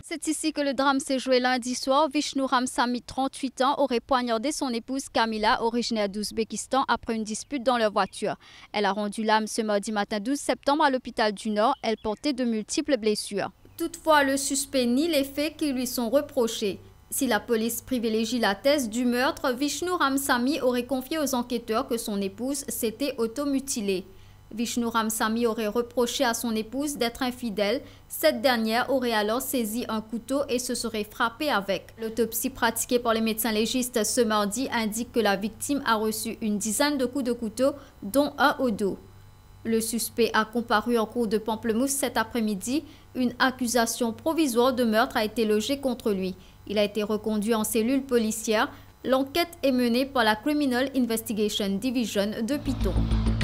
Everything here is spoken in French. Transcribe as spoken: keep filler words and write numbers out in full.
C'est ici que le drame s'est joué lundi soir. Vishnu Ramsamy, trente-huit ans, aurait poignardé son épouse Camilla, originaire d'Ouzbékistan, après une dispute dans leur voiture. Elle a rendu l'âme ce mardi matin douze septembre à l'hôpital du Nord. Elle portait de multiples blessures. Toutefois, le suspect nie les faits qui lui sont reprochés. Si la police privilégie la thèse du meurtre, Vishnu Ramsamy aurait confié aux enquêteurs que son épouse s'était automutilée. Vishnu Ramsamy aurait reproché à son épouse d'être infidèle. Cette dernière aurait alors saisi un couteau et se serait frappée avec. L'autopsie pratiquée par les médecins légistes ce mardi indique que la victime a reçu une dizaine de coups de couteau, dont un au dos. Le suspect a comparu en cour de Pamplemousse cet après-midi. Une accusation provisoire de meurtre a été logée contre lui. Il a été reconduit en cellule policière. L'enquête est menée par la Criminal Investigation Division de Piton.